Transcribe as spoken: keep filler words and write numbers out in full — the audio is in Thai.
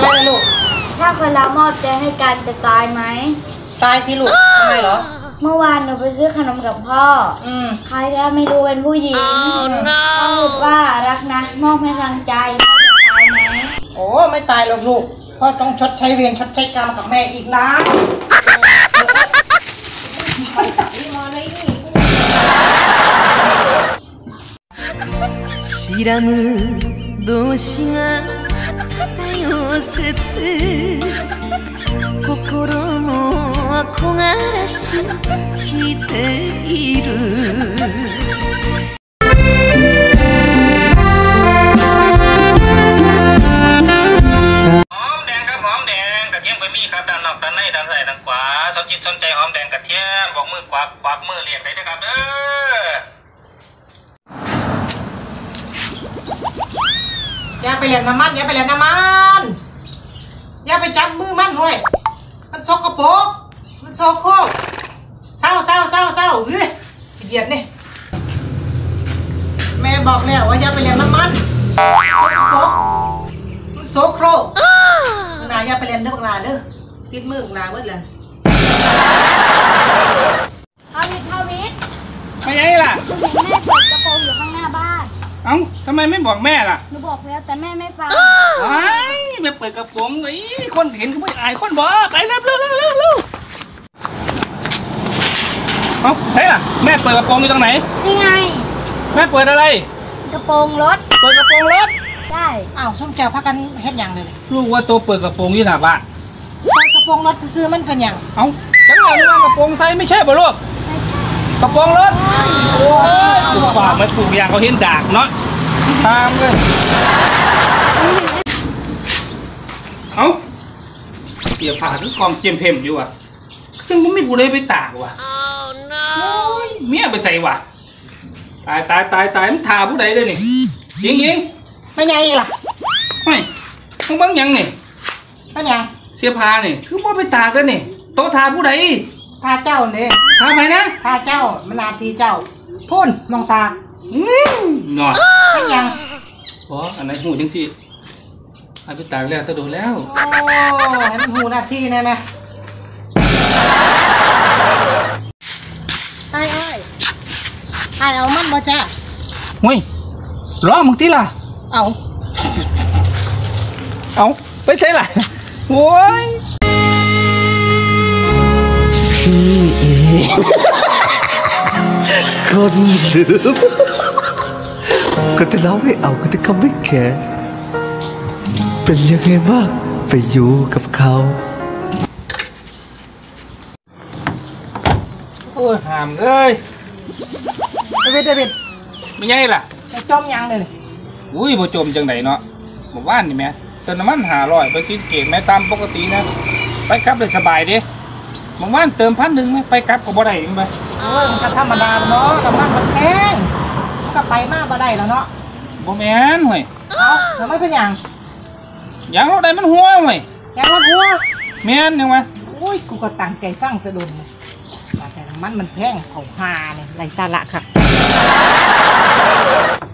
เลยลูกถ้าคนเรามอบใจให้กันจะตายไหมตายสิลูกทำไมเหรอเมื่อวานหนูไปซื้อขนมกับพ่ออืมใครก็ไม่รู้เป็นผู้หญิงพ่อพูดว่ารักนะมอบให้ทางใจพ่อจะตายไหมโอ้ไม่ตายหรอกลูกพ่อต้องชดใช้เวรชดใช้กรรมกับแม่อีกนะไปสักที่มาในนี่知らぬ同士が寄せて心も憧らしきているหอมแดงครับหอมแดงกระเทียมก็มีครับด้านนอกด้านในด้านซ้ายด้านขวาสนจิตสนใจหอมแดงกระเทียมบอกมือกวักกวักมือเรียกได้ด้วยครับเด้ออย่าไปเล่นน้ำมันอย่าไปเล่นน้ำมันอย่าไปจับมือมันห้อยมันซอกกระโปงมันซอกโคกเศร้าเศร้าเศร้าเศร้าเฮ้ยเหยียดนี่แม่บอกแล้วว่าอย่าไปเล่นน้ำมันซอกกระโปงมันโซโครกนาอย่าไปเล่นเด้อบังลาเด้อติดมือบังลาเบิดเลยทวิททวิทไม่ไงล่ะหนูเห็นแม่เปิดกระโปรงอยู่ข้างหน้าบ้านเอ้าทำไมไม่บอกแม่ล่ะหนูบอกแล้วแต่แม่ไม่ฟังไอ้แม่เปิดกระโปรงไอ้คนเห็นก็ไม่อายคนบอกไปเร็วเร็วเร็วเร็วเร็วเอ้าใช่ล่ะแม่เปิดกระโปรงอยู่ตรงไหนนี่ไงแม่เปิดอะไรกระโปรงรถเปิดกระโปรงรถใช่อ้าวส้มแก้วพักกันเฮ็ดอย่างเลยลูกว่าตัวเปิดกระโปรงอยู่หน้าบ้านเปิดกระโปรงรถซื้อมันเป็นอย่างเอ้าจังหวะนี้ว่ากระโปรงใส่ไม่ใช่ป่ะลูกกระโปรงรถโอ้ยปากมันปลูกยางเขาเห็นดากเนาะตามเลยเอ้าเสียผ่าคือกองเจมเพมอยู่ว่ะซึ่งผมไม่กูเลยไปตากว่ะเมียไปใส่ว่ะตายตายตายตายมันทาผู้ใดเลยนี่ยิงยิงไม่ไงล่ะไม่มึงบังยังนี่ไม่ยังเสียผ่านี่คือพ่อไปตากแล้วนี่โตทาผู้ใดทาเจ้าเนี่ยทาไหมนะทาเจ้ามันนาทีเจ้าพ่นมองตาหน่อยไม่ยังอ๋ออันไหนหูจังสิให้ไปตากแล้วตะโดนแล้วโอ้ให้มันหูนาทีนะนะไอ้ไอ้ไอ้เอามันมาจ้าเฮ้ยร้องมึงตีล่ะเอาเอาไปใช่ล่ะโว้ยพี่เองคนเดิมก็แต่เราไม่เอาก็แต่เขาไม่แคร์เป็นยังไงบ้างไปอยู่กับเขาโอ้ยหามเลยเดวิดเดวิดไม่ไงล่ะจมยังเลยอุ้ยบ่จมจังไหนเนาะบอกว่านี่แม่เติมน้ำมันหาร้อยไปซีสเกตแม่ตามปกตินะไปกลับเลยสบายดิบอกว่าเติมพันหนึ่งไหมไปกลับกับบ่ได้ยังไงเออมันก็ธรรมดาเนาะน้ำมันมันแพงก็ไปมากบ่ได้แล้วเนาะบ่แม่นห่วยเอาทำไมเป็นอย่างอย่างรถใดมันหัวห่วยอย่างรถหัวแม่นยังไงโอ้ยกูก็ตั้งใจฟังจะโดนแต่น้ำมันมันแพงของหาเนี่ยไรสาระค่ะ